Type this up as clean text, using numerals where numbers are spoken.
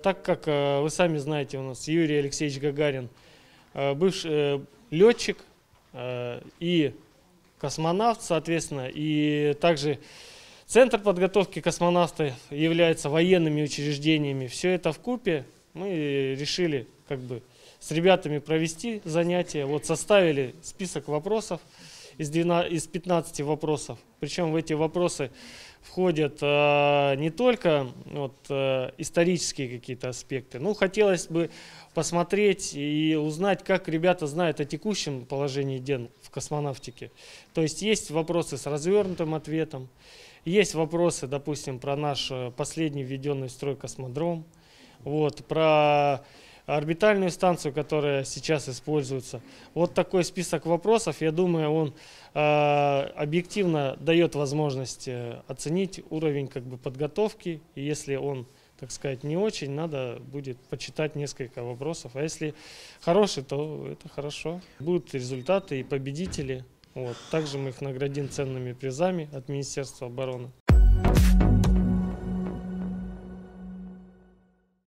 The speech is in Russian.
Так как вы сами знаете, у нас Юрий Алексеевич Гагарин бывший летчик и космонавт, соответственно, и также Центр подготовки космонавтов является военными учреждениями. Все это вкупе мы решили с ребятами провести занятия. Вот составили список вопросов из 15 вопросов. Причем в эти вопросы входят не только исторические какие-то аспекты. Ну, хотелось бы посмотреть и узнать, как ребята знают о текущем положении дел в космонавтике. То есть есть вопросы с развернутым ответом, есть вопросы, допустим, про наш последний введенный в строй космодром, про орбитальную станцию, которая сейчас используется. Вот такой список вопросов, я думаю, он объективно дает возможность оценить уровень подготовки. И если он, так сказать, не очень, надо будет почитать несколько вопросов. А если хороший, то это хорошо. Будут результаты и победители. Также мы их наградим ценными призами от Министерства обороны.